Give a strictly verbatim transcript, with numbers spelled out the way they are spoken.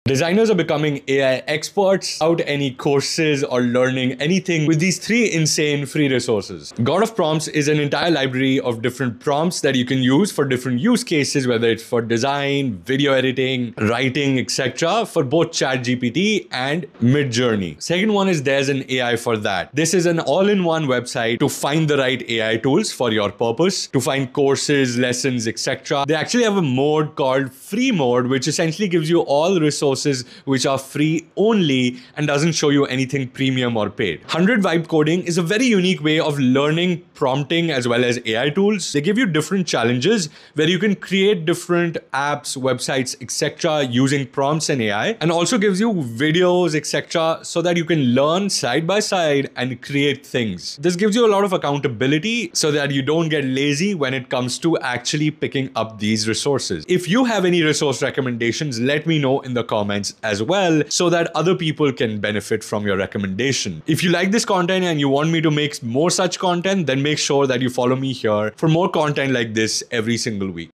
Designers are becoming A I experts without any courses or learning anything with these three insane free resources. God of Prompts is an entire library of different prompts that you can use for different use cases, whether it's for design, video editing, writing, et cetera, for both ChatGPT and Midjourney. Second one is there's an A I for that. This is an all-in-one website to find the right A I tools for your purpose, to find courses, lessons, et cetera. They actually have a mode called free mode, which essentially gives you all resources which are free only and doesn't show you anything premium or paid. one hundred Vibe Coding is a very unique way of learning prompting as well as A I tools. They give you different challenges where you can create different apps, websites, et cetera using prompts and A I, and also gives you videos, et cetera so that you can learn side by side and create things. This gives you a lot of accountability so that you don't get lazy when it comes to actually picking up these resources. If you have any resource recommendations, let me know in the comments as well so that other people can benefit from your recommendation. If you like this content and you want me to make more such content, then make sure that you follow me here for more content like this every single week.